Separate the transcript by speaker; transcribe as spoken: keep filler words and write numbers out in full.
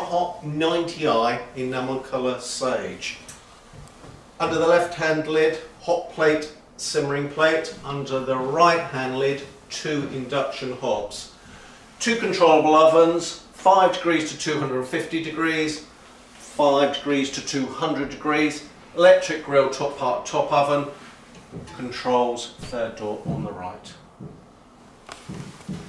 Speaker 1: Everhot ninety i enamel colour sage. Under the left hand lid, hot plate, simmering plate. Under the right hand lid, two induction hobs. Two controllable ovens, five degrees to two hundred fifty degrees, five degrees to two hundred degrees, electric grill top part top oven, controls third door on the right.